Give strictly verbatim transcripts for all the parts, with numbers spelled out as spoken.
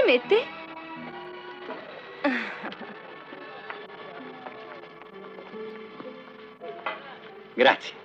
Permetti? Grazie.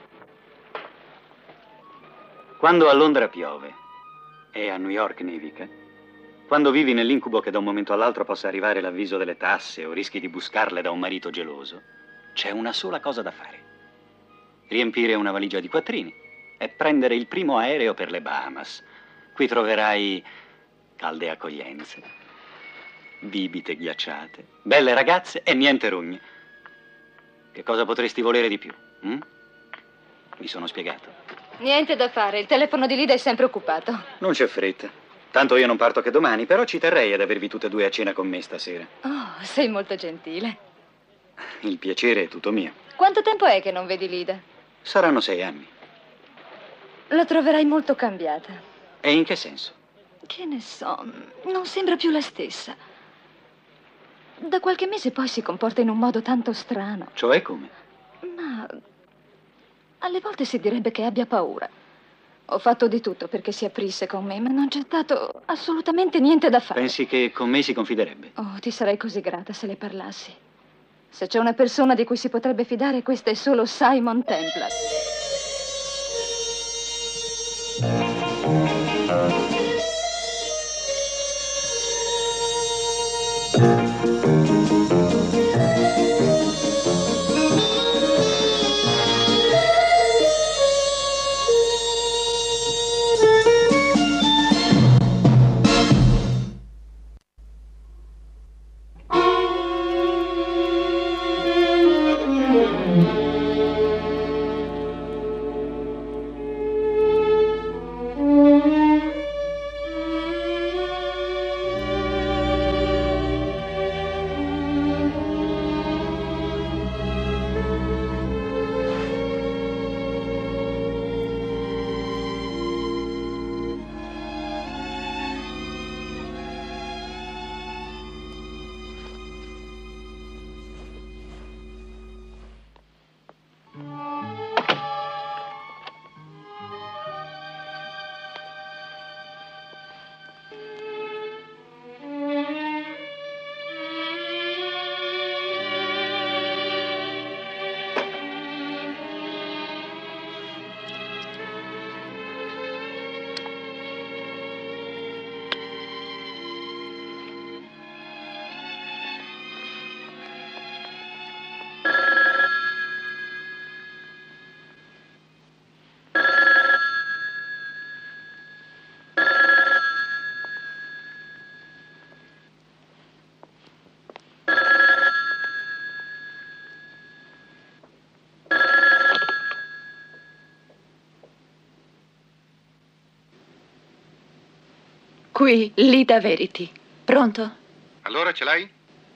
Quando a Londra piove e a New York nevica, quando vivi nell'incubo che da un momento all'altro possa arrivare l'avviso delle tasse o rischi di buscarle da un marito geloso, c'è una sola cosa da fare. Riempire una valigia di quattrini e prendere il primo aereo per le Bahamas. Qui troverai calde accoglienze, bibite ghiacciate, belle ragazze e niente rogne. Che cosa potresti volere di più? Hm? Mi sono spiegato? Niente da fare, il telefono di Lida è sempre occupato. Non c'è fretta. Tanto io non parto che domani, però ci terrei ad avervi tutte e due a cena con me stasera. Oh, sei molto gentile. Il piacere è tutto mio. Quanto tempo è che non vedi Lida? Saranno sei anni. La troverai molto cambiata. E in che senso? Che ne so, non sembra più la stessa. Da qualche mese poi si comporta in un modo tanto strano. Cioè come? Ma alle volte si direbbe che abbia paura. Ho fatto di tutto perché si aprisse con me, ma non c'è stato assolutamente niente da fare. Pensi che con me si confiderebbe? Oh, ti sarei così grata se le parlassi. Se c'è una persona di cui si potrebbe fidare, questa è solo Simon Templar. Qui, Lida Verity. Pronto? Allora ce l'hai?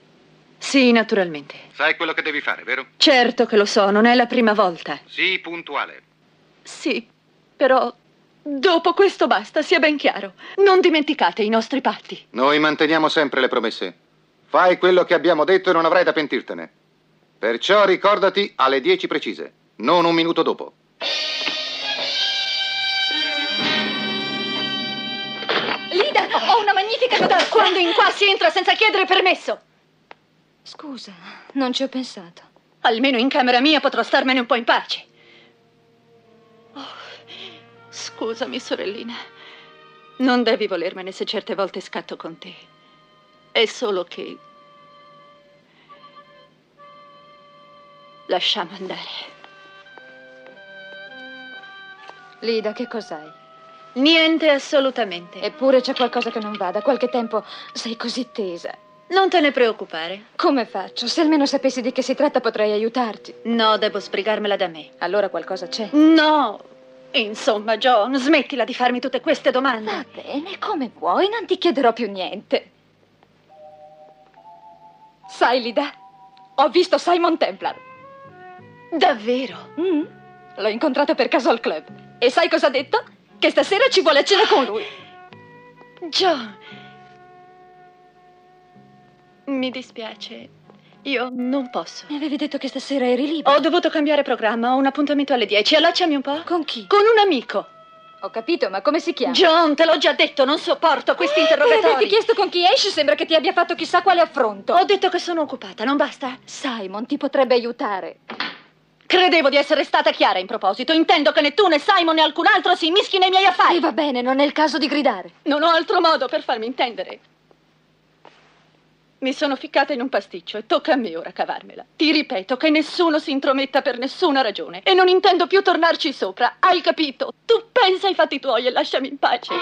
Sì, naturalmente. Sai quello che devi fare, vero? Certo che lo so, non è la prima volta. Sii puntuale. Sì, però dopo questo basta, sia ben chiaro. Non dimenticate i nostri patti. Noi manteniamo sempre le promesse. Fai quello che abbiamo detto e non avrai da pentirtene. Perciò ricordati alle dieci precise, non un minuto dopo. Lida, ho una magnifica notizia. Quando in qua si entra senza chiedere permesso? Scusa, non ci ho pensato. Almeno in camera mia potrò starmene un po' in pace. Oh, scusami, sorellina. Non devi volermene se certe volte scatto con te. È solo che... lasciamo andare. Lida, che cos'hai? Niente, assolutamente. Eppure c'è qualcosa che non va. Da qualche tempo sei così tesa. Non te ne preoccupare. Come faccio? Se almeno sapessi di che si tratta potrei aiutarti. No, devo sbrigarmela da me. Allora qualcosa c'è. No! Insomma, John, smettila di farmi tutte queste domande. Va bene, come vuoi, non ti chiederò più niente. Sai, Lida, ho visto Simon Templar. Davvero? Mm? L'ho incontrato per caso al club. E sai cosa ha detto? Che stasera ci vuole a cena con lui. John, mi dispiace, io non posso. Mi avevi detto che stasera eri libero. Ho dovuto cambiare programma, ho un appuntamento alle dieci. Allacciami un po'. Con chi? Con un amico. Ho capito, ma come si chiama? John, te l'ho già detto, non sopporto questi Per interrogatori. averti chiesto con chi esci sembra che ti abbia fatto chissà quale affronto. Ho detto che sono occupata, non basta? Simon ti potrebbe aiutare. Credevo di essere stata chiara in proposito. Intendo che né tu né Simon né alcun altro si mischi nei miei affari. E va bene, non è il caso di gridare. Non ho altro modo per farmi intendere. Mi sono ficcata in un pasticcio e tocca a me ora cavarmela. Ti ripeto che nessuno si intrometta per nessuna ragione e non intendo più tornarci sopra. Hai capito? Tu pensa ai fatti tuoi e lasciami in pace.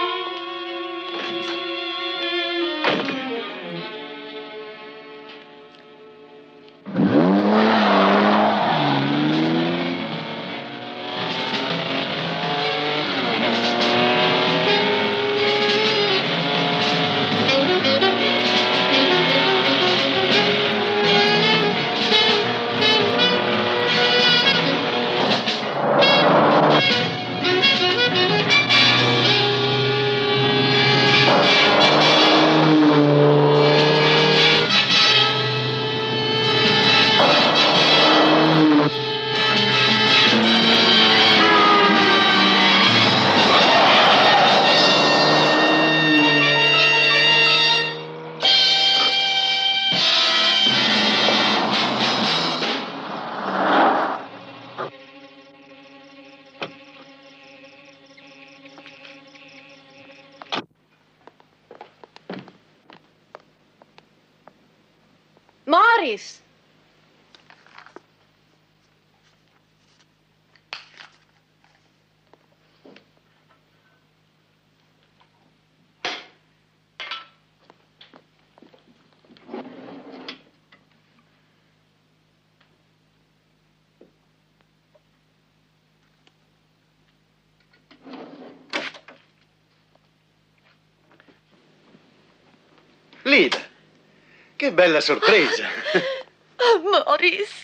Morris! Lida, che bella sorpresa. Oh, Morris.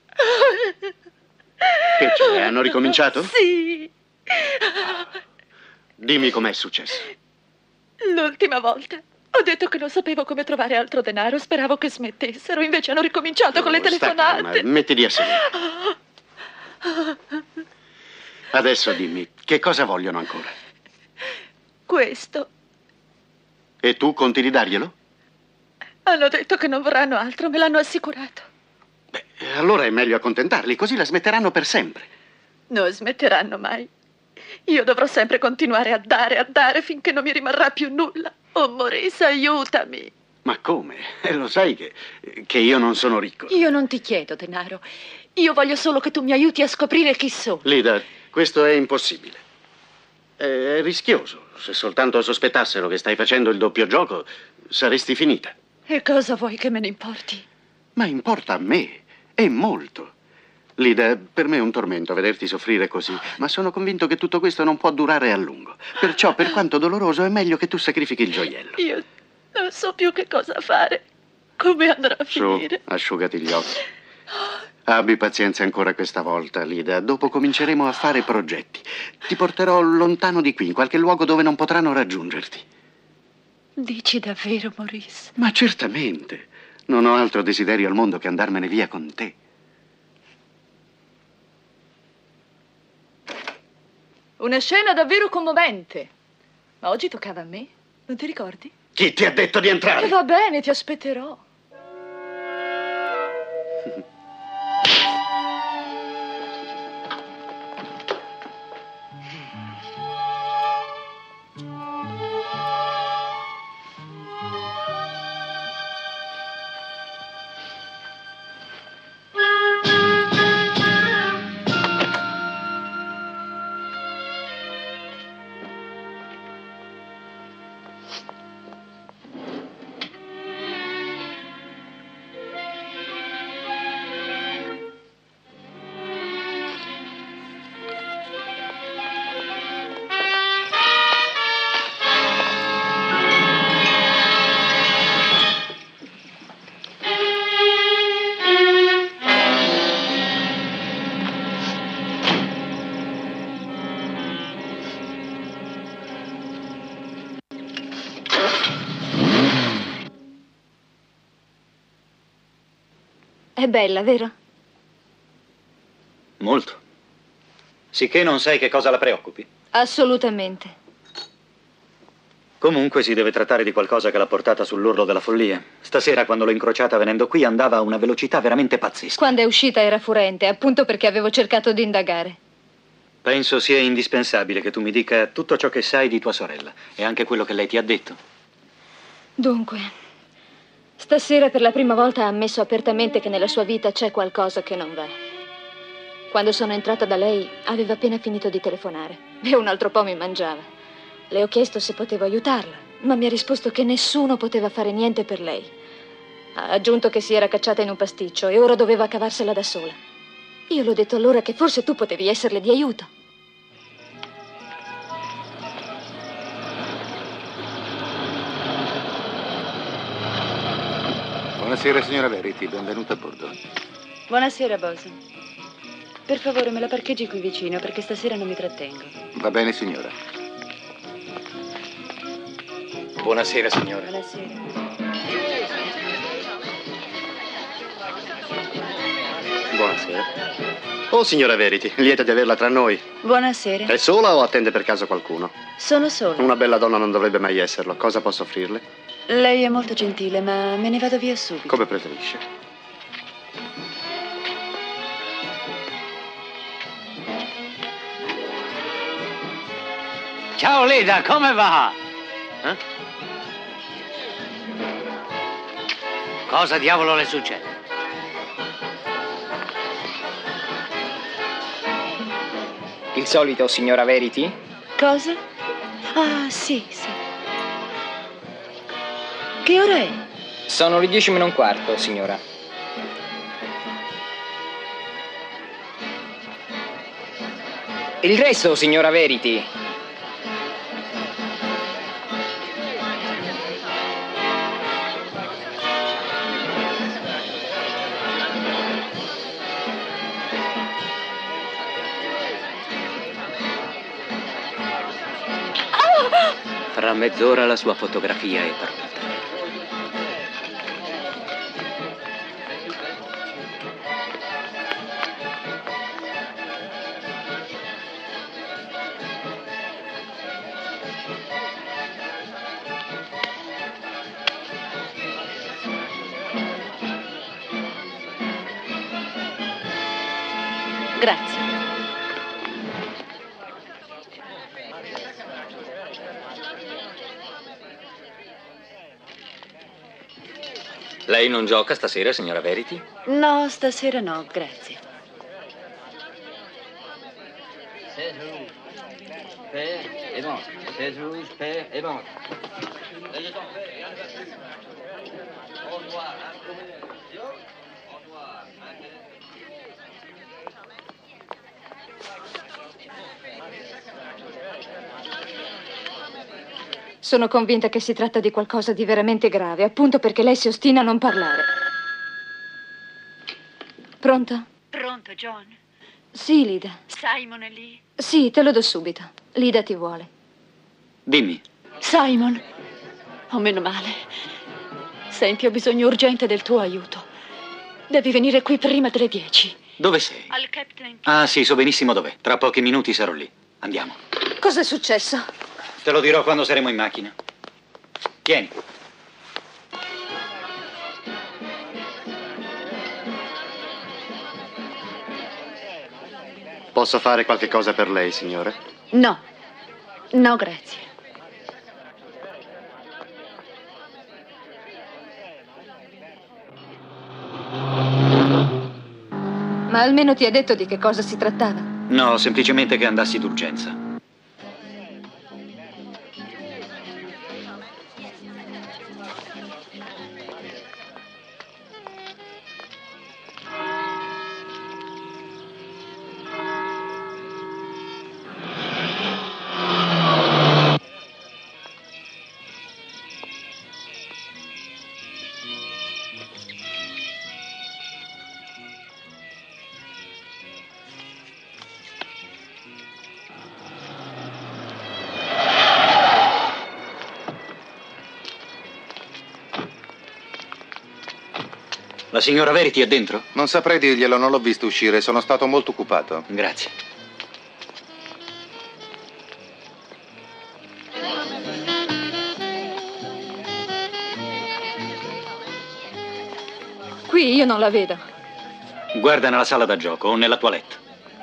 Che c'è? Hanno ricominciato? Sì. Dimmi com'è successo. L'ultima volta ho detto che non sapevo come trovare altro denaro. Speravo che smettessero. Invece hanno ricominciato con le Oh, sta telefonate. calma, mettiti a sedere. Adesso dimmi, che cosa vogliono ancora? Questo. E tu conti di darglielo? Hanno detto che non vorranno altro. Me l'hanno assicurato. Beh, allora è meglio accontentarli, così la smetteranno per sempre. Non smetteranno mai. Io dovrò sempre continuare a dare, a dare, finché non mi rimarrà più nulla. Oh, Maurice, aiutami. Ma come? Eh, lo sai che, che io non sono ricco. Io non ti chiedo denaro. Io voglio solo che tu mi aiuti a scoprire chi sono. Lida, questo è impossibile. È rischioso. Se soltanto sospettassero che stai facendo il doppio gioco, saresti finita. E cosa vuoi che me ne importi? Ma importa a me, e molto. Lida, per me è un tormento vederti soffrire così, ma sono convinto che tutto questo non può durare a lungo. Perciò, per quanto doloroso, è meglio che tu sacrifichi il gioiello. Io non so più che cosa fare. Come andrà a finire? Su, asciugati gli occhi. Abbi pazienza ancora questa volta, Lida. Dopo cominceremo a fare progetti. Ti porterò lontano di qui, in qualche luogo dove non potranno raggiungerti. Dici davvero, Maurice? Ma certamente. Non ho altro desiderio al mondo che andarmene via con te. Una scena davvero commovente. Ma oggi toccava a me, non ti ricordi? Chi ti ha detto di entrare? E va bene, ti aspetterò. È bella, vero? Molto. Sicché non sai che cosa la preoccupi? Assolutamente. Comunque si deve trattare di qualcosa che l'ha portata sull'orlo della follia. Stasera, quando l'ho incrociata venendo qui, andava a una velocità veramente pazzesca. Quando è uscita era furente, appunto perché avevo cercato di indagare. Penso sia indispensabile che tu mi dica tutto ciò che sai di tua sorella e anche quello che lei ti ha detto. Dunque, stasera per la prima volta ha ammesso apertamente che nella sua vita c'è qualcosa che non va. Quando sono entrata da lei, aveva appena finito di telefonare e un altro po' mi mangiava. Le ho chiesto se potevo aiutarla, ma mi ha risposto che nessuno poteva fare niente per lei. Ha aggiunto che si era cacciata in un pasticcio e ora doveva cavarsela da sola. Io le ho detto allora che forse tu potevi esserle di aiuto. Buonasera, signora Verity, benvenuta a bordo. Buonasera, Bosun. Per favore, me la parcheggi qui vicino, perché stasera non mi trattengo. Va bene, signora. Buonasera, signore. Buonasera. Buonasera. Oh, signora Verity, lieta di averla tra noi. Buonasera. È sola o attende per caso qualcuno? Sono sola. Una bella donna non dovrebbe mai esserlo. Cosa posso offrirle? Lei è molto gentile, ma me ne vado via subito. Come preferisce. Ciao Leda, come va? Eh? Cosa diavolo le succede? Il solito, signora Verity? Cosa? Ah, sì, sì. Che ora è? Sono le dieci meno un quarto, signora. Il resto, signora Verity. Fra mezz'ora la sua fotografia è pronta. Grazie. Lei non gioca stasera, signora Verity? No, stasera no, grazie. Sono convinta che si tratta di qualcosa di veramente grave, appunto perché lei si ostina a non parlare. Pronto? Pronto, John? Sì, Lida. Simon è lì? Sì, te lo do subito. Lida ti vuole. Dimmi. Simon! Oh, meno male. Senti, ho bisogno urgente del tuo aiuto. Devi venire qui prima delle dieci. Dove sei? Al Captain. Ah, sì, so benissimo dov'è. Tra pochi minuti sarò lì. Andiamo. Cos'è successo? Te lo dirò quando saremo in macchina. Tieni. Posso fare qualche cosa per lei, signore? No. No, grazie. Ma almeno ti ha detto di che cosa si trattava? No, semplicemente che andassi d'urgenza. La signora Verity è dentro? Non saprei dirglielo, non l'ho visto uscire, sono stato molto occupato. Grazie. qui, io non la vedo. Guarda nella sala da gioco o nella toilette.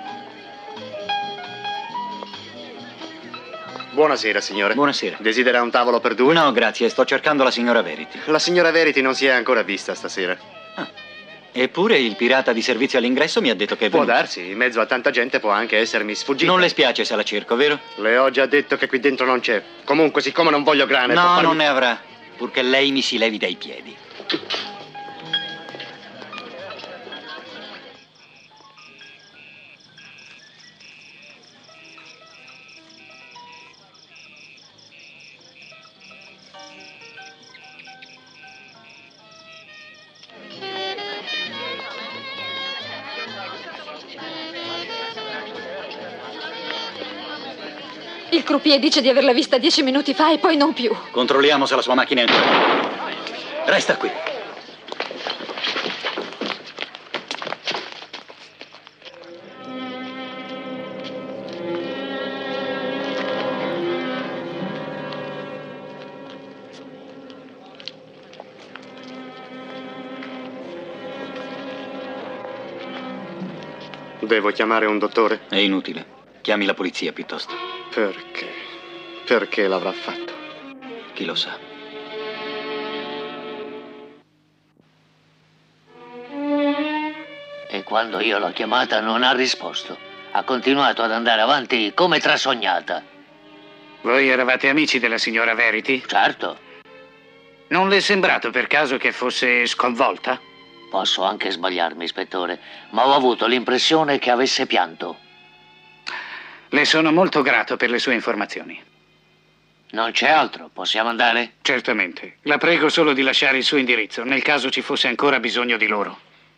Buonasera, signore. Buonasera. Desidera un tavolo per due? No, grazie, sto cercando la signora Verity. La signora Verity non si è ancora vista stasera. Ah. Eppure il pirata di servizio all'ingresso mi ha detto che è Può venuto. darsi, in mezzo a tanta gente può anche essermi sfuggita. Non le spiace se la cerco, vero? Le ho già detto che qui dentro non c'è. Comunque, siccome non voglio grane... può No, farmi- non ne avrà, purché lei mi si levi dai piedi. Il croupier dice di averla vista dieci minuti fa e poi non più. Controlliamo se la sua macchina è entrata. Resta qui. Devo chiamare un dottore? È inutile. Chiami la polizia piuttosto. Perché? Perché l'avrà fatto? Chi lo sa. E quando io l'ho chiamata non ha risposto. Ha continuato ad andare avanti come trasognata. Voi eravate amici della signora Verity? Certo, Non le è sembrato per caso che fosse sconvolta? posso anche sbagliarmi, ispettore, ma ho avuto l'impressione che avesse pianto. Le sono molto grato per le sue informazioni. Non c'è altro, possiamo andare? Certamente. La prego solo di lasciare il suo indirizzo, nel caso ci fosse ancora bisogno di loro.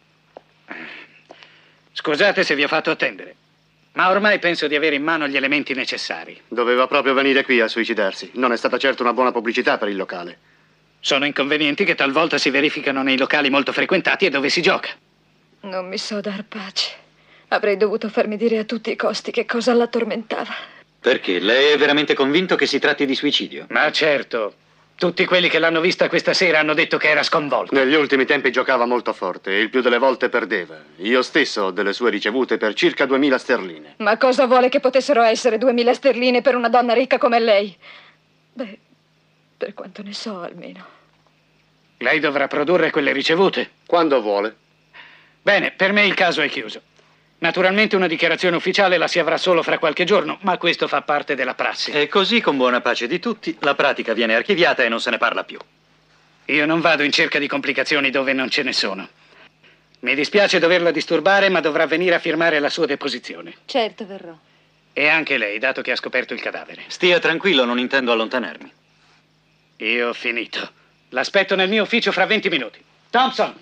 Scusate se vi ho fatto attendere, ma ormai penso di avere in mano gli elementi necessari. Doveva proprio venire qui a suicidarsi. Non è stata certo una buona pubblicità per il locale. Sono inconvenienti che talvolta si verificano nei locali molto frequentati e dove si gioca. Non mi so dar pace. Avrei dovuto farmi dire a tutti i costi che cosa la tormentava. Perché? Lei è veramente convinto che si tratti di suicidio? Ma certo, tutti quelli che l'hanno vista questa sera hanno detto che era sconvolta. Negli ultimi tempi giocava molto forte e il più delle volte perdeva. Io stesso ho delle sue ricevute per circa duemila sterline. Ma cosa vuole che potessero essere duemila sterline per una donna ricca come lei? Beh, per quanto ne so almeno. Lei dovrà produrre quelle ricevute. Quando vuole. Bene, per me il caso è chiuso. Naturalmente una dichiarazione ufficiale la si avrà solo fra qualche giorno, ma questo fa parte della prassi. E così, con buona pace di tutti, la pratica viene archiviata e non se ne parla più. Io non vado in cerca di complicazioni dove non ce ne sono. Mi dispiace doverla disturbare, ma dovrà venire a firmare la sua deposizione. Certo, verrò. E anche lei, dato che ha scoperto il cadavere. Stia tranquillo, non intendo allontanarmi. Io ho finito. L'aspetto nel mio ufficio fra venti minuti. Thompson!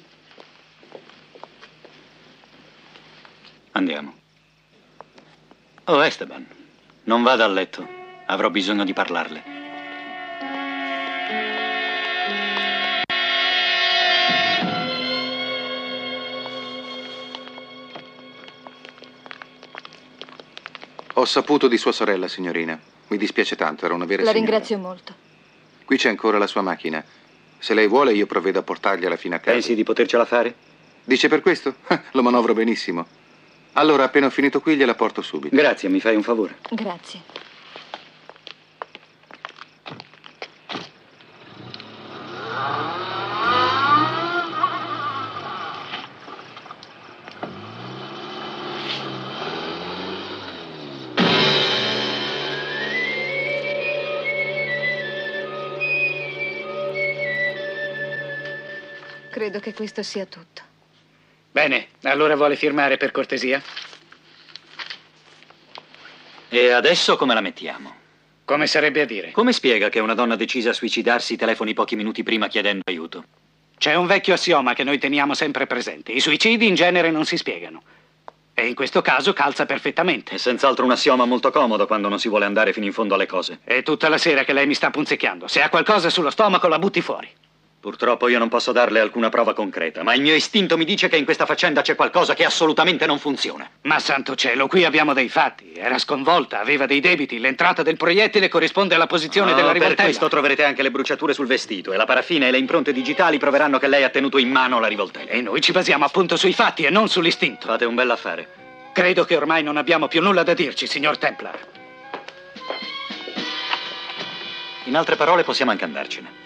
Andiamo. Oh, Esteban, non vada a letto. Avrò bisogno di parlarle. Ho saputo di sua sorella, signorina. Mi dispiace tanto, era una vera La signora. ringrazio molto. Qui c'è ancora la sua macchina. Se lei vuole, io provvedo a portargliela fino a casa. Pensi di potercela fare? Dice per questo? Lo manovro benissimo. Allora, appena ho finito qui, gliela porto subito. Grazie, mi fai un favore. Grazie. Credo che questo sia tutto. Bene, allora vuole firmare per cortesia? E adesso come la mettiamo? Come sarebbe a dire? Come spiega che una donna decisa a suicidarsi telefoni pochi minuti prima chiedendo aiuto? C'è un vecchio assioma che noi teniamo sempre presente. I suicidi in genere non si spiegano. E in questo caso calza perfettamente. È senz'altro un assioma molto comodo quando non si vuole andare fino in fondo alle cose. È tutta la sera che lei mi sta punzecchiando. Se ha qualcosa sullo stomaco la butti fuori. Purtroppo io non posso darle alcuna prova concreta, ma il mio istinto mi dice che in questa faccenda c'è qualcosa che assolutamente non funziona. Ma santo cielo, qui abbiamo dei fatti. Era sconvolta, aveva dei debiti. L'entrata del proiettile corrisponde alla posizione No, della rivoltella. Per questo troverete anche le bruciature sul vestito e la paraffina e le impronte digitali proveranno che lei ha tenuto in mano la rivoltella. E noi ci basiamo appunto sui fatti e non sull'istinto. Fate un bell'affare. Credo che ormai non abbiamo più nulla da dirci, signor Templar. In altre parole, possiamo anche andarcene.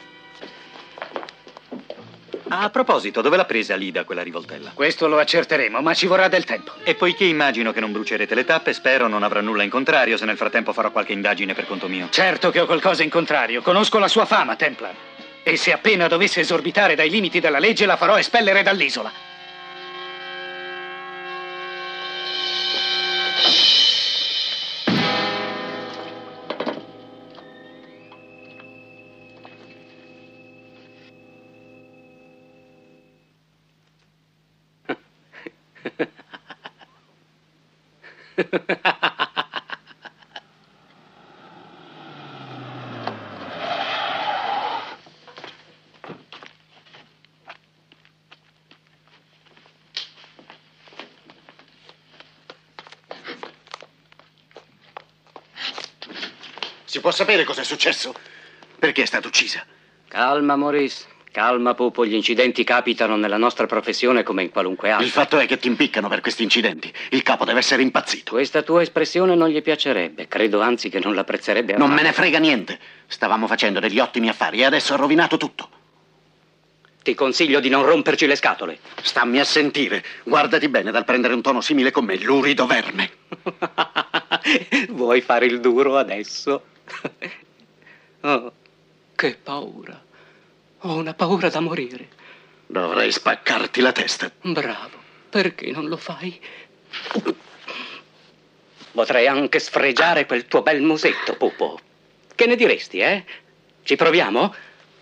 A proposito, dove l'ha presa Lida quella rivoltella? Questo lo accerteremo, ma ci vorrà del tempo. E poiché immagino che non brucerete le tappe, spero non avrà nulla in contrario se nel frattempo farò qualche indagine per conto mio. Certo che ho qualcosa in contrario. Conosco la sua fama, Templar. E se appena dovesse esorbitare dai limiti della legge, la farò espellere dall'isola. Si può sapere cosa è successo? Perché è stata uccisa? Calma, Maurice. Calma, Pupo. Gli incidenti capitano nella nostra professione come in qualunque altra. Il fatto è che ti impiccano per questi incidenti. Il capo deve essere impazzito. Questa tua espressione non gli piacerebbe. Credo anzi che non l'apprezzerebbe affatto. Non me ne frega niente. Stavamo facendo degli ottimi affari e adesso ha rovinato tutto. Ti consiglio di non romperci le scatole. Stammi a sentire. Guardati bene dal prendere un tono simile con me, lurido verme. Vuoi fare il duro adesso? Oh, che paura. Ho una paura da morire. Dovrei spaccarti la testa. Bravo. Perché non lo fai? Potrei anche sfregiare quel tuo bel musetto, Pupo. Che ne diresti, eh? Ci proviamo?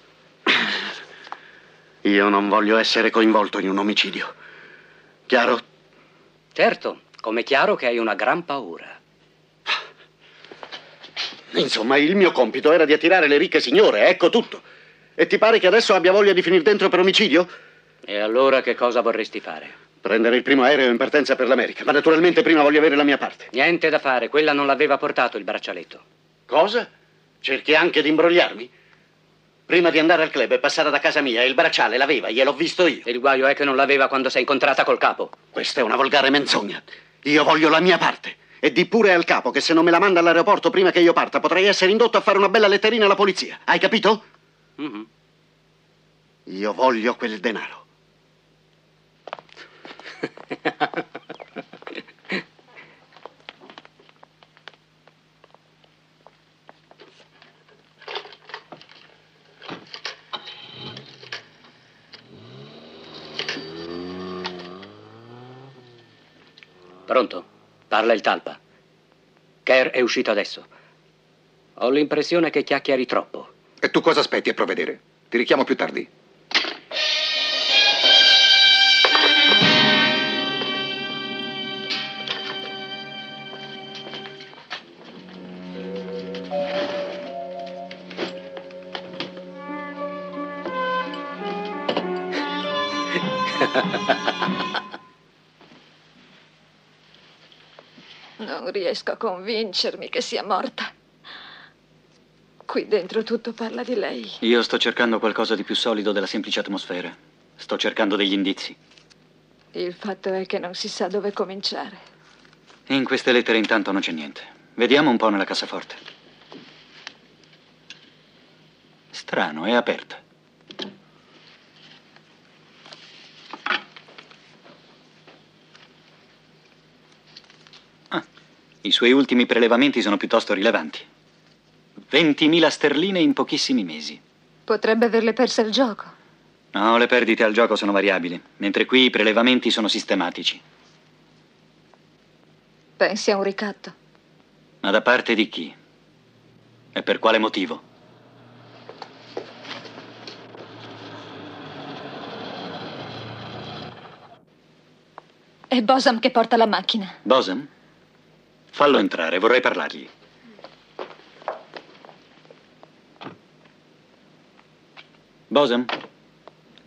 Io non voglio essere coinvolto in un omicidio. Chiaro? Certo, come chiaro che hai una gran paura. Insomma, il mio compito era di attirare le ricche signore, ecco tutto. E ti pare che adesso abbia voglia di finire dentro per omicidio? E allora che cosa vorresti fare? Prendere il primo aereo in partenza per l'America. Ma naturalmente prima voglio avere la mia parte. Niente da fare, quella non l'aveva portato il braccialetto. Cosa? Cerchi anche di imbrogliarmi? Prima di andare al club e passare da casa mia, il bracciale l'aveva, gliel'ho visto io. Il guaio è che non l'aveva quando sei incontrata col capo. Questa è una volgare menzogna. Io voglio la mia parte. E di pure al capo che se non me la manda all'aeroporto prima che io parta, potrei essere indotto a fare una bella letterina alla polizia. Hai capito? Mm-hmm. Io voglio quel denaro. Pronto? Parla il talpa. Kerr è uscito adesso. Ho l'impressione che chiacchieri troppo. E tu cosa aspetti a provvedere? Ti richiamo più tardi. Non riesco a convincermi che sia morta. Qui dentro tutto parla di lei. Io sto cercando qualcosa di più solido della semplice atmosfera. Sto cercando degli indizi. Il fatto è che non si sa dove cominciare. In queste lettere intanto non c'è niente. Vediamo un po' nella cassaforte. Strano, è aperta. Ah, i suoi ultimi prelevamenti sono piuttosto rilevanti. ventimila sterline in pochissimi mesi. Potrebbe averle perse al gioco. No, le perdite al gioco sono variabili, mentre qui i prelevamenti sono sistematici. Pensi a un ricatto? Ma da parte di chi? E per quale motivo? È Bosam che porta la macchina. Bosam? Fallo entrare, vorrei parlargli. Bosam?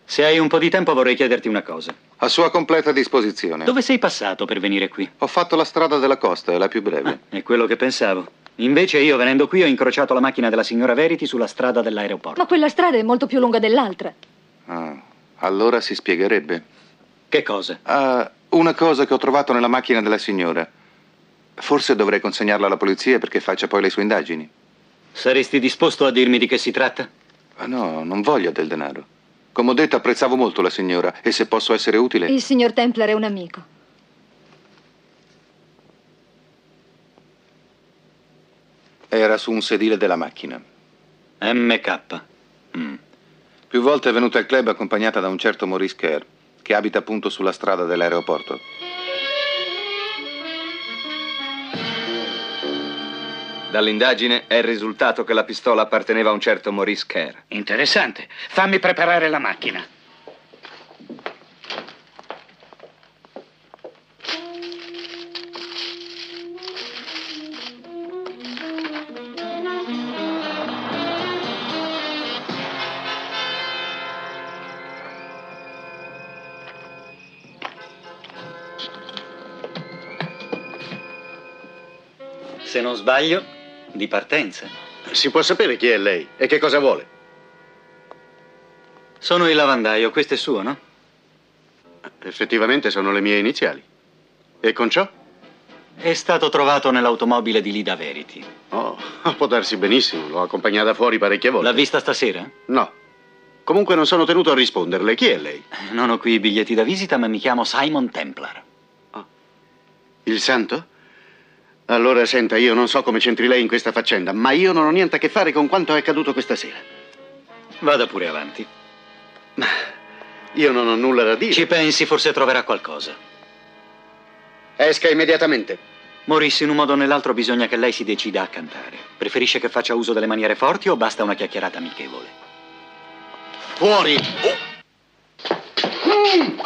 Se hai un po' di tempo vorrei chiederti una cosa. A sua completa disposizione. Dove sei passato per venire qui? Ho fatto la strada della costa, è la più breve. Ah, è quello che pensavo. Invece io, venendo qui, ho incrociato la macchina della signora Verity sulla strada dell'aeroporto. Ma quella strada è molto più lunga dell'altra. Ah, allora si spiegherebbe. Che cosa? Ah, una cosa che ho trovato nella macchina della signora. Forse dovrei consegnarla alla polizia perché faccia poi le sue indagini. Saresti disposto a dirmi di che si tratta? Ah, no, non voglio del denaro. Come ho detto, apprezzavo molto la signora e se posso essere utile... Il signor Templar è un amico. Era su un sedile della macchina. M K. Mm. Più volte è venuta al club accompagnata da un certo Maurice Kerr, che abita appunto sulla strada dell'aeroporto. Dall'indagine è il risultato che la pistola apparteneva a un certo Maurice Kerr. Interessante. Fammi preparare la macchina. Se non sbaglio, di partenza. Si può sapere chi è lei e che cosa vuole? Sono il lavandaio, questo è suo, no? Effettivamente sono le mie iniziali. E con ciò? È stato trovato nell'automobile di Lida Verity. Oh, può darsi benissimo, l'ho accompagnata fuori parecchie volte. L'ha vista stasera? No. Comunque non sono tenuto a risponderle. Chi è lei? Non ho qui i biglietti da visita, ma mi chiamo Simon Templar. Oh. Il santo? Allora, senta, io non so come c'entri lei in questa faccenda, ma io non ho niente a che fare con quanto è accaduto questa sera. Vada pure avanti. Ma io non ho nulla da dire. Ci pensi, forse troverà qualcosa. Esca immediatamente. Maurice, in un modo o nell'altro bisogna che lei si decida a cantare. Preferisce che faccia uso delle maniere forti o basta una chiacchierata amichevole? Fuori! Mm.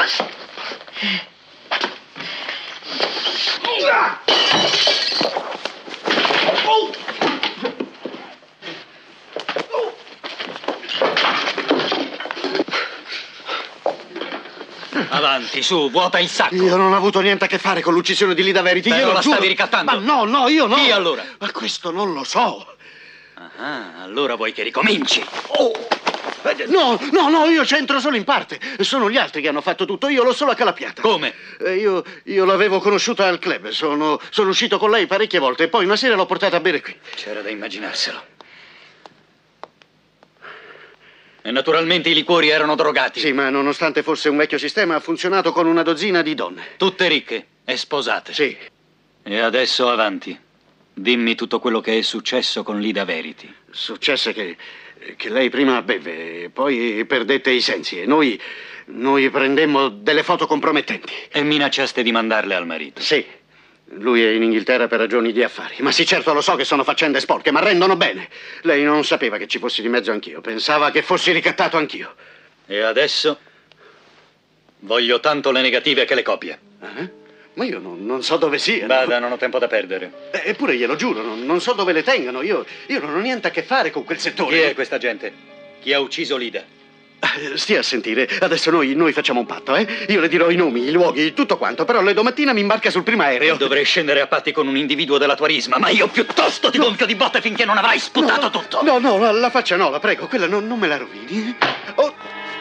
Avanti, su, vuota il sacco. Io non ho avuto niente a che fare con l'uccisione di Lida Verity. Però io lo la giuro. stavi ricattando. Ma no, no, io no. Chi allora? Ma questo non lo so. Ah, allora vuoi che ricominci? Oh. No, no, no, io c'entro solo in parte. Sono gli altri che hanno fatto tutto, io l'ho solo accalappiata. Come? Eh, io io l'avevo conosciuta al club, sono, sono uscito con lei parecchie volte e poi una sera l'ho portata a bere qui. C'era da immaginarselo. E naturalmente i liquori erano drogati. Sì, ma nonostante fosse un vecchio sistema, ha funzionato con una dozzina di donne. Tutte ricche e sposate. Sì. E adesso avanti. Dimmi tutto quello che è successo con Lida Verity. Successe che, che lei prima beve e poi perdette i sensi e noi, noi prendemmo delle foto compromettenti. E minacciaste di mandarle al marito. Sì. Lui è in Inghilterra per ragioni di affari. Ma sì, certo, lo so che sono faccende sporche, ma rendono bene. Lei non sapeva che ci fossi di mezzo anch'io. Pensava che fossi ricattato anch'io. E adesso? Voglio tanto le negative che le copie. Eh? Ma io non, non so dove siano. Vada, non ho tempo da perdere. Eh, eppure glielo giuro, non, non so dove le tengano. Io, io non ho niente a che fare con quel settore. Chi è questa gente? Chi ha ucciso Lida? Stia a sentire, adesso noi, noi facciamo un patto, eh? Io le dirò i nomi, i luoghi, tutto quanto, però lei domattina mi imbarca sul primo aereo. Dovrei scendere a patti con un individuo della tua risma, ma io piuttosto ti no. gonfio di botte finché non avrai sputato no, tutto. No, no, la, la faccia no, la prego, quella non, non me la rovini. Oh.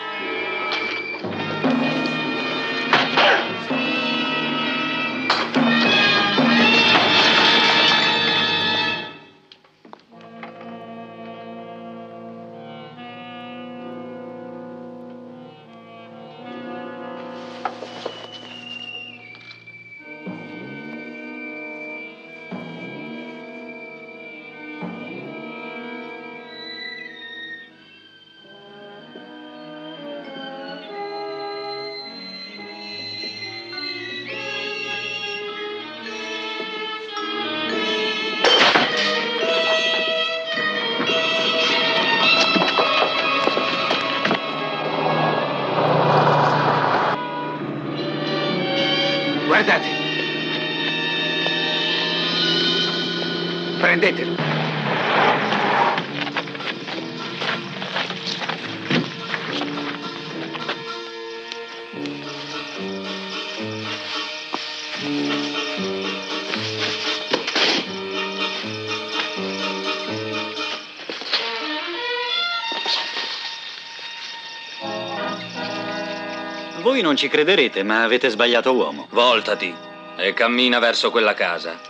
Guardate. Prendetelo. Voi non ci crederete, ma avete sbagliato uomo. Voltati e cammina verso quella casa.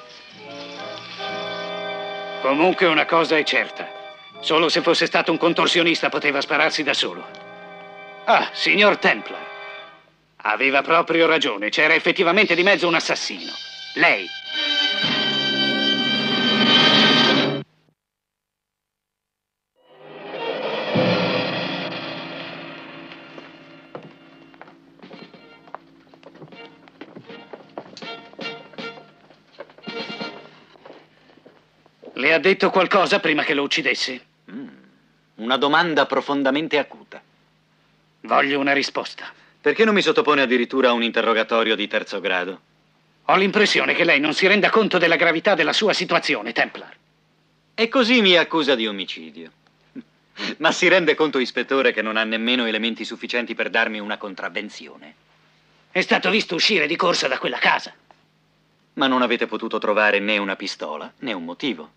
Comunque una cosa è certa. Solo se fosse stato un contorsionista poteva spararsi da solo. Ah, signor Templar. Aveva proprio ragione. C'era effettivamente di mezzo un assassino. Lei. Le ha detto qualcosa prima che lo uccidessi? Mm, una domanda profondamente acuta. Voglio una risposta. Perché non mi sottopone addirittura a un interrogatorio di terzo grado? Ho l'impressione che lei non si renda conto della gravità della sua situazione, Templar. E così mi accusa di omicidio. Ma si rende conto, ispettore, che non ha nemmeno elementi sufficienti per darmi una contravvenzione? È stato visto uscire di corsa da quella casa. Ma non avete potuto trovare né una pistola, né un motivo.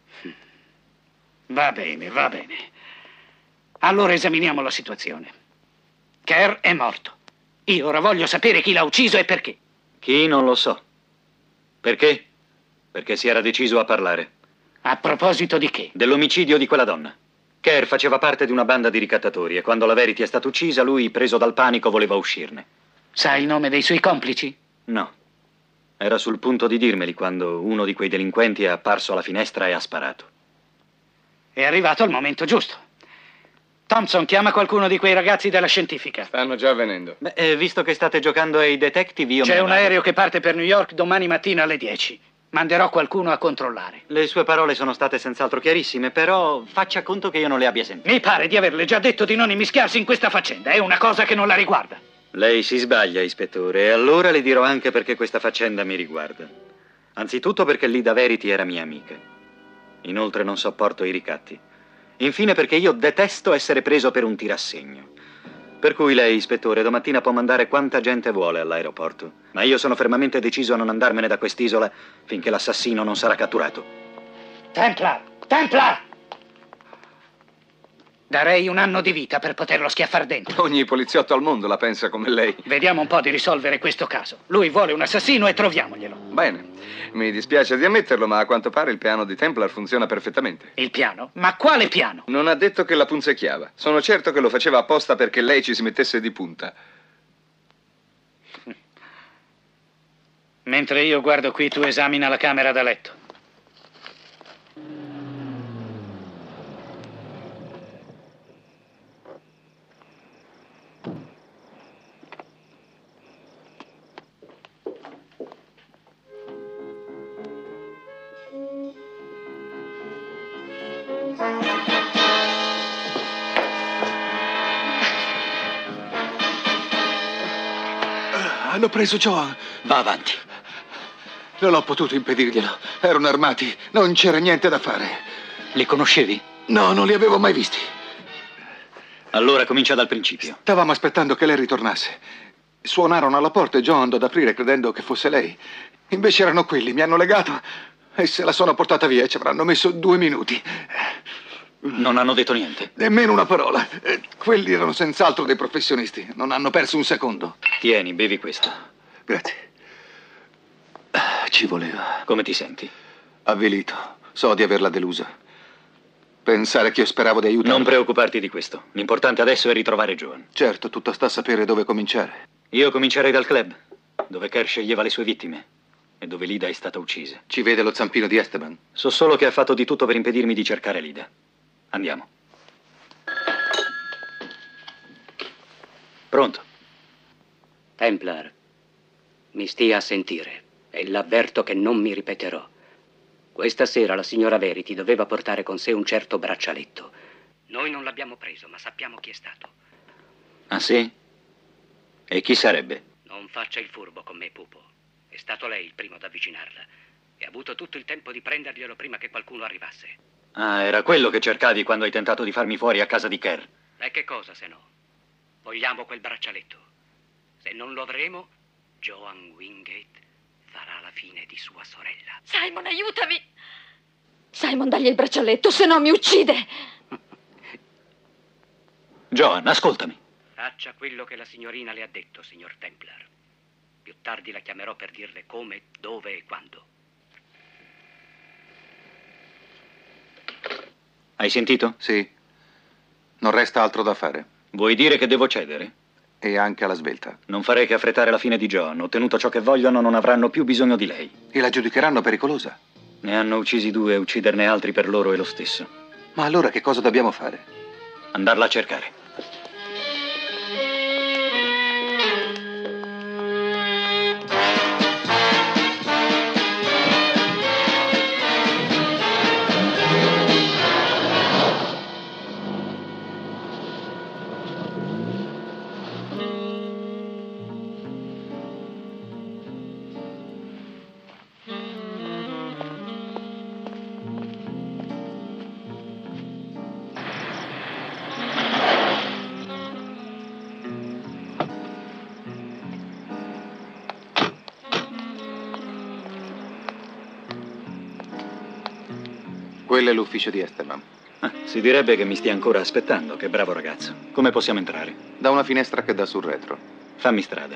Va bene, va bene. Allora esaminiamo la situazione. Kerr è morto. Io ora voglio sapere chi l'ha ucciso e perché. Chi non lo so. Perché? Perché si era deciso a parlare. A proposito di che? Dell'omicidio di quella donna. Kerr faceva parte di una banda di ricattatori e quando la Verity è stata uccisa, lui, preso dal panico, voleva uscirne. Sa il nome dei suoi complici? No. Era sul punto di dirmeli quando uno di quei delinquenti è apparso alla finestra e ha sparato. È arrivato al momento giusto. Thompson, chiama qualcuno di quei ragazzi della scientifica. Stanno già venendo. Beh, eh, visto che state giocando ai detective, io C'è me ne un vado. aereo che parte per New York domani mattina alle dieci. Manderò qualcuno a controllare. Le sue parole sono state senz'altro chiarissime, però faccia conto che io non le abbia sentite. Mi pare di averle già detto di non immischiarsi in questa faccenda. È una cosa che non la riguarda. Lei si sbaglia, ispettore, e allora le dirò anche perché questa faccenda mi riguarda. Anzitutto perché Lida Verity era mia amica. Inoltre non sopporto i ricatti. Infine perché io detesto essere preso per un tirassegno. Per cui lei, ispettore, domattina può mandare quanta gente vuole all'aeroporto. Ma io sono fermamente deciso a non andarmene da quest'isola finché l'assassino non sarà catturato. Templar! Templar! Darei un anno di vita per poterlo schiaffar dentro. Ogni poliziotto al mondo la pensa come lei. Vediamo un po' di risolvere questo caso. Lui vuole un assassino e troviamoglielo. Bene. Mi dispiace di ammetterlo, ma a quanto pare il piano di Templar funziona perfettamente. Il piano? Ma quale piano? Non ha detto che la punzecchiava. Sono certo che lo faceva apposta perché lei ci si mettesse di punta. Mentre io guardo qui, tu esamina la camera da letto. Hanno preso Joan. Va avanti. Non ho potuto impedirglielo. Erano armati. Non c'era niente da fare. Li conoscevi? No, non li avevo mai visti. Allora comincia dal principio. Stavamo aspettando che lei ritornasse. Suonarono alla porta e Joan andò ad aprire credendo che fosse lei. Invece erano quelli. Mi hanno legato e se la sono portata via. Ci avranno messo due minuti. Non hanno detto niente? Nemmeno una parola. Eh, quelli erano senz'altro dei professionisti. Non hanno perso un secondo. Tieni, bevi questo. Grazie. Ci voleva. Come ti senti? Avvilito. So di averla delusa. Pensare che io speravo di aiutarla. Non preoccuparti di questo. L'importante adesso è ritrovare Joan. Certo, tutto sta a sapere dove cominciare. Io comincerei dal club, dove Kerr sceglieva le sue vittime e dove Lida è stata uccisa. Ci vede lo zampino di Esteban? So solo che ha fatto di tutto per impedirmi di cercare Lida. Andiamo. Pronto? Templar, mi stia a sentire e l'avverto che non mi ripeterò. Questa sera la signora Verity doveva portare con sé un certo braccialetto. Noi non l'abbiamo preso, ma sappiamo chi è stato. Ah, sì? E chi sarebbe? Non faccia il furbo con me, pupo. È stato lei il primo ad avvicinarla e ha avuto tutto il tempo di prenderglielo prima che qualcuno arrivasse. Ah, era quello che cercavi quando hai tentato di farmi fuori a casa di Kerr. E che cosa se no? Vogliamo quel braccialetto. Se non lo avremo, Joan Wingate farà la fine di sua sorella. Simon, aiutami! Simon, dagli il braccialetto, se no mi uccide! Joan, ascoltami. Faccia quello che la signorina le ha detto, signor Templar. Più tardi la chiamerò per dirle come, dove e quando. Hai sentito? Sì. Non resta altro da fare. Vuoi dire che devo cedere? E anche alla svelta. Non farei che affrettare la fine di John. Ottenuto ciò che vogliono, non avranno più bisogno di lei. E la giudicheranno pericolosa. Ne hanno uccisi due, ucciderne altri per loro è lo stesso. Ma allora che cosa dobbiamo fare? Andarla a cercare. Quello è l'ufficio di Esteban. Ah, si direbbe che mi stia ancora aspettando. Che bravo ragazzo. Come possiamo entrare? Da una finestra che dà sul retro. Fammi strada.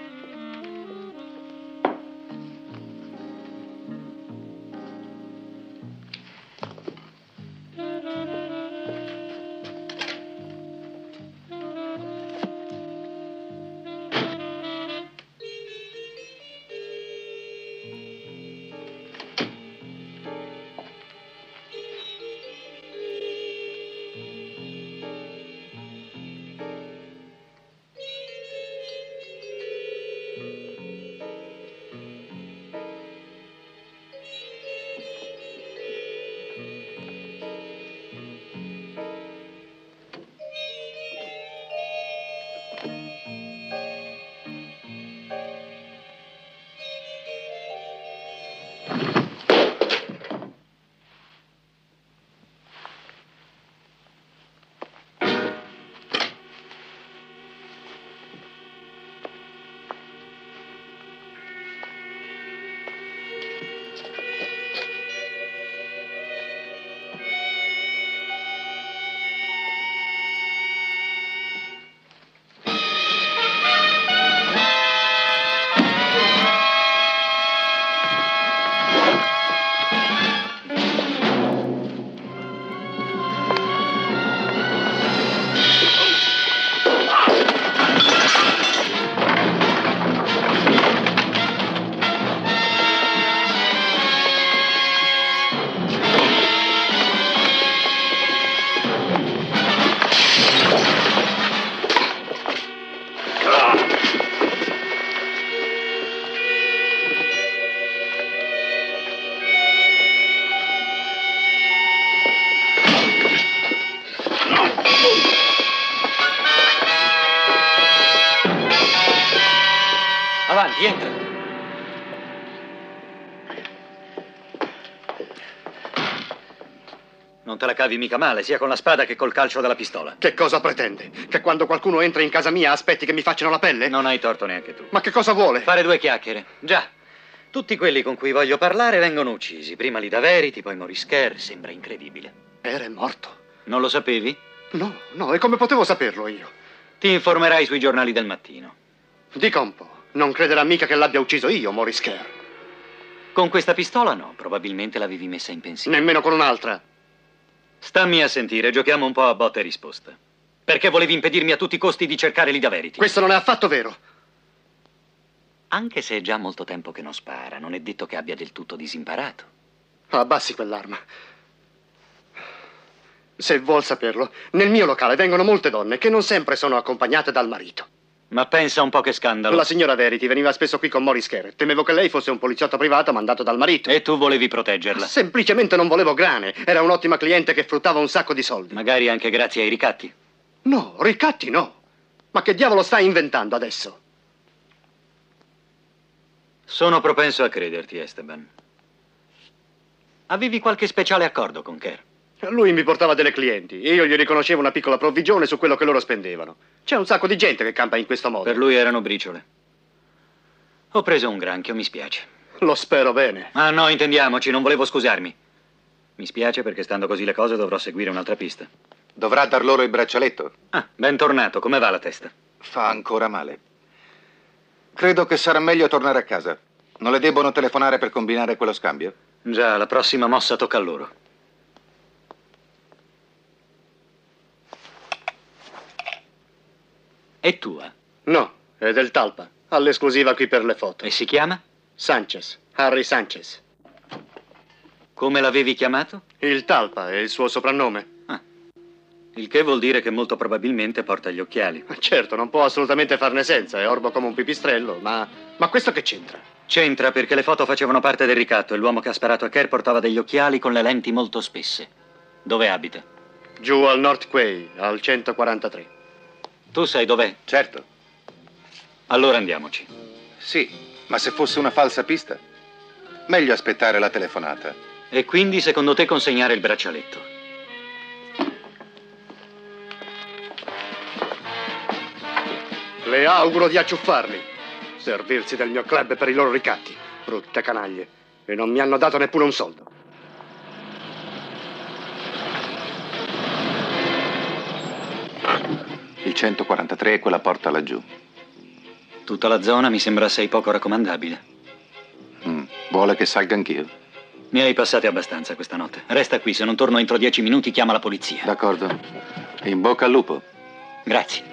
Avanti, entra. Non te la cavi mica male, sia con la spada che col calcio della pistola. Che cosa pretende? Che quando qualcuno entra in casa mia aspetti che mi facciano la pelle? Non hai torto neanche tu. Ma che cosa vuole? Fare due chiacchiere. Già. Tutti quelli con cui voglio parlare vengono uccisi. Prima Lida Verity, poi Maurice Kerr. Sembra incredibile. Era morto. Non lo sapevi? No, no, e come potevo saperlo io? Ti informerai sui giornali del mattino. Dica un po'. Non crederà mica che l'abbia ucciso io, Maurice Kerr. Con questa pistola no, probabilmente l'avevi messa in pensiero. Nemmeno con un'altra. Stammi a sentire, giochiamo un po' a botta e risposta. Perché volevi impedirmi a tutti i costi di cercare Lida Verity? Questo non è affatto vero. Anche se è già molto tempo che non spara, non è detto che abbia del tutto disimparato. Abbassi quell'arma. Se vuol saperlo, nel mio locale vengono molte donne che non sempre sono accompagnate dal marito. Ma pensa un po' che scandalo. La signora Verity veniva spesso qui con Maurice Kerr. Temevo che lei fosse un poliziotto privato mandato dal marito. E tu volevi proteggerla? Semplicemente non volevo grane. Era un'ottima cliente che fruttava un sacco di soldi. Magari anche grazie ai ricatti? No, ricatti no. Ma che diavolo stai inventando adesso? Sono propenso a crederti, Esteban. Avevi qualche speciale accordo con Kerr? Lui mi portava delle clienti e io gli riconoscevo una piccola provvigione su quello che loro spendevano. C'è un sacco di gente che campa in questo modo. Per lui erano briciole. Ho preso un granchio, mi spiace. Lo spero bene. Ah no, intendiamoci, non volevo scusarmi. Mi spiace perché stando così le cose dovrò seguire un'altra pista. Dovrà dar loro il braccialetto. Ah, bentornato. Come va la testa? Fa ancora male. Credo che sarà meglio tornare a casa. Non le debbono telefonare per combinare quello scambio? Già, la prossima mossa tocca a loro. È tua? No, è del Talpa. All'esclusiva qui per le foto. E si chiama? Sanchez. Harry Sanchez. Come l'avevi chiamato? Il Talpa è il suo soprannome. Ah. Il che vuol dire che molto probabilmente porta gli occhiali. Certo, non può assolutamente farne senza, è orbo come un pipistrello, ma... Ma questo che c'entra? C'entra perché le foto facevano parte del ricatto e l'uomo che ha sparato a Kerr portava degli occhiali con le lenti molto spesse. Dove abita? Giù al North Quay, al centoquarantatré. Tu sai dov'è? Certo. Allora andiamoci. Sì, ma se fosse una falsa pista? Meglio aspettare la telefonata. E quindi, secondo te, consegnare il braccialetto? Le auguro di acciuffarli. Servirsi del mio club per i loro ricatti. Brutte canaglie. E non mi hanno dato neppure un soldo. Il centoquarantatré è quella porta laggiù. Tutta la zona mi sembra assai poco raccomandabile. Mm, vuole che salga anch'io? Mi hai passati abbastanza questa notte. Resta qui, se non torno entro dieci minuti chiama la polizia. D'accordo. In bocca al lupo. Grazie.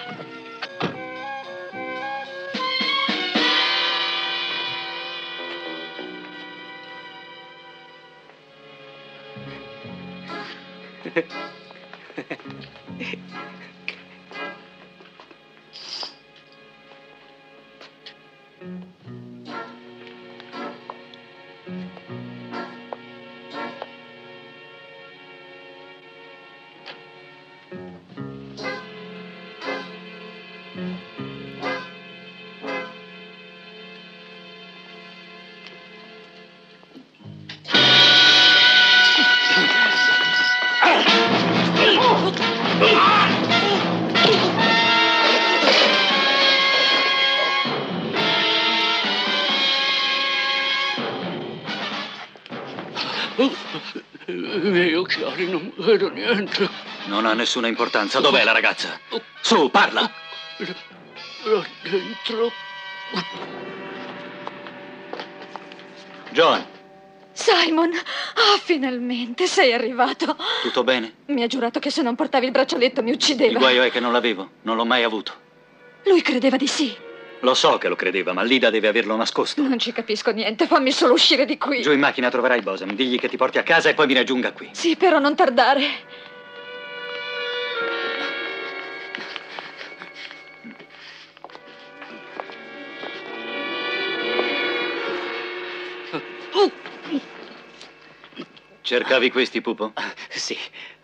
I miei occhiali, non vedo niente. Non ha nessuna importanza. Dov'è la ragazza? Su, parla! Là dentro. John, Simon, ah, finalmente sei arrivato. tutto bene? Mi ha giurato che se non portavi il braccialetto mi uccideva. Il guaio è che non l'avevo. Non l'ho mai avuto. Lui credeva di sì. Lo so che lo credeva, ma Lida deve averlo nascosto. Non ci capisco niente, fammi solo uscire di qui. Giù in macchina troverai Bosem. Digli che ti porti a casa e poi mi raggiunga qui. Sì, però non tardare. Cercavi questi, pupo? Sì.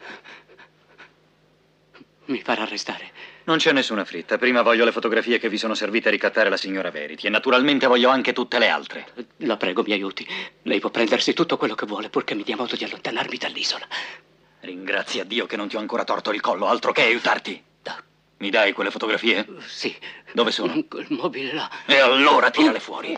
Mi farà arrestare. Non c'è nessuna fretta. Prima voglio le fotografie che vi sono servite a ricattare la signora Verity e naturalmente voglio anche tutte le altre. La prego, mi aiuti. Lei può prendersi tutto quello che vuole purché mi dia modo di allontanarmi dall'isola. Ringrazia Dio che non ti ho ancora torto il collo, altro che aiutarti. Mi dai quelle fotografie? Sì. Dove sono? Quel mobile là. E allora tirale fuori.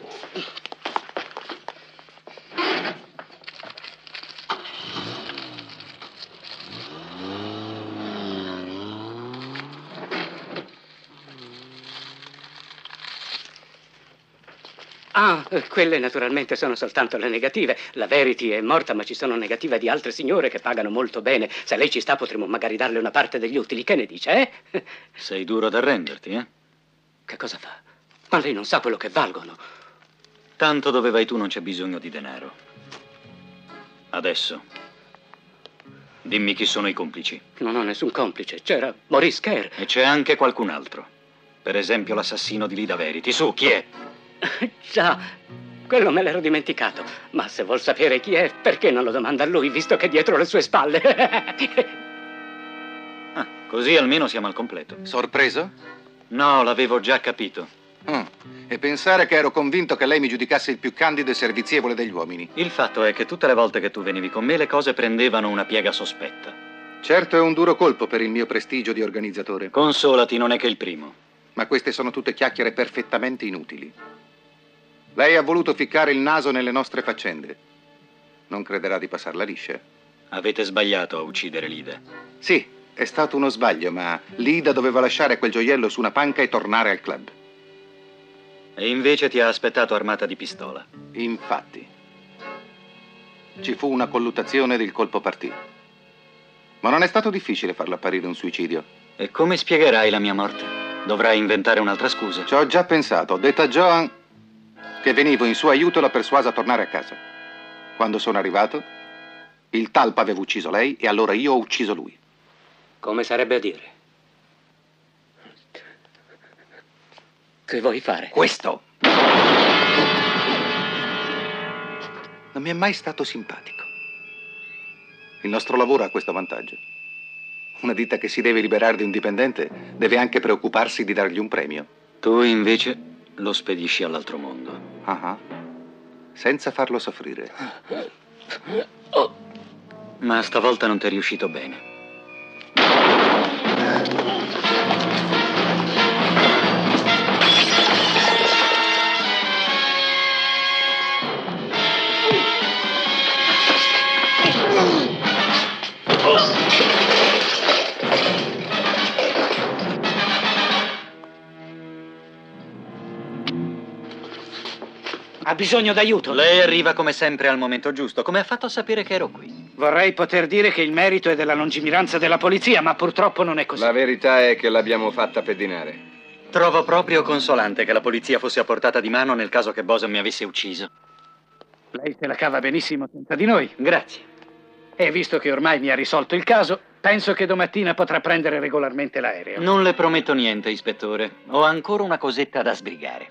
Ah, quelle naturalmente sono soltanto le negative. La Verity è morta, ma ci sono negative di altre signore che pagano molto bene. Se lei ci sta, potremmo magari darle una parte degli utili. Che ne dice, eh? Sei duro da renderti, eh? Che cosa fa? Ma lei non sa quello che valgono. Tanto dove vai tu non c'è bisogno di denaro. Adesso, dimmi chi sono i complici. Non ho nessun complice. C'era Maurice Kerr. E c'è anche qualcun altro. Per esempio l'assassino di Lida Verity. Su, chi è? Già, quello me l'ero dimenticato. Ma se vuol sapere chi è, perché non lo domanda a lui, visto che è dietro le sue spalle? Ah, così almeno siamo al completo. Sorpreso? No, l'avevo già capito. Mm. E pensare che ero convinto che lei mi giudicasse il più candido e servizievole degli uomini. Il fatto è che tutte le volte che tu venivi con me le cose prendevano una piega sospetta. Certo è un duro colpo per il mio prestigio di organizzatore. Consolati, non è che il primo. Ma queste sono tutte chiacchiere perfettamente inutili. Lei ha voluto ficcare il naso nelle nostre faccende. Non crederà di passarla liscia. Avete sbagliato a uccidere Lida. Sì, è stato uno sbaglio, ma Lida doveva lasciare quel gioiello su una panca e tornare al club. E invece ti ha aspettato armata di pistola. Infatti. Ci fu una colluttazione ed il colpo partì. Ma non è stato difficile farlo apparire un suicidio. E come spiegherai la mia morte? Dovrai inventare un'altra scusa. Ci ho già pensato. Ho detto a Joan che venivo in suo aiuto e l'ho persuasa a tornare a casa. Quando sono arrivato, il talpa aveva ucciso lei e allora io ho ucciso lui. Come sarebbe a dire? Che vuoi fare? Questo. Non mi è mai stato simpatico. Il nostro lavoro ha questo vantaggio. Una ditta che si deve liberare di un dipendente deve anche preoccuparsi di dargli un premio. Tu invece lo spedisci all'altro mondo. Ah, senza farlo soffrire. Ma stavolta non ti è riuscito bene. Ha bisogno d'aiuto? Lei arriva come sempre al momento giusto. Come ha fatto a sapere che ero qui? Vorrei poter dire che il merito è della lungimiranza della polizia, ma purtroppo non è così. La verità è che l'abbiamo fatta pedinare. Trovo proprio consolante che la polizia fosse a portata di mano nel caso che Boson mi avesse ucciso. Lei se la cava benissimo senza di noi. Grazie. E visto che ormai mi ha risolto il caso, penso che domattina potrà prendere regolarmente l'aereo. Non le prometto niente, ispettore. Ho ancora una cosetta da sbrigare.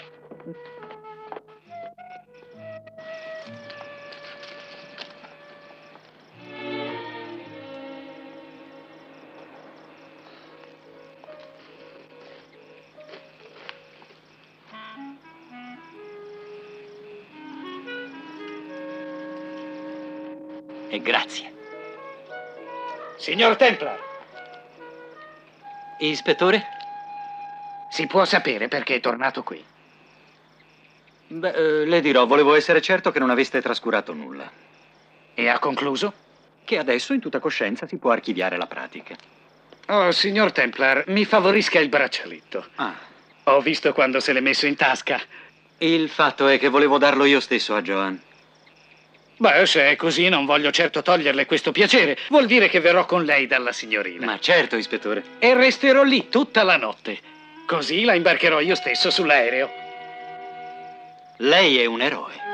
E grazie. Signor Templar. Ispettore? Si può sapere perché è tornato qui? Beh, eh, le dirò, volevo essere certo che non aveste trascurato nulla. E ha concluso? Che adesso in tutta coscienza si può archiviare la pratica. Oh, signor Templar, mi favorisca il braccialetto. Ah. Ho visto quando se l'è messo in tasca. Il fatto è che volevo darlo io stesso a Joan. Beh, se è così non voglio certo toglierle questo piacere. Vuol dire che verrò con lei dalla signorina. Ma certo, ispettore. E resterò lì tutta la notte. Così la imbarcherò io stesso sull'aereo. Lei è un eroe.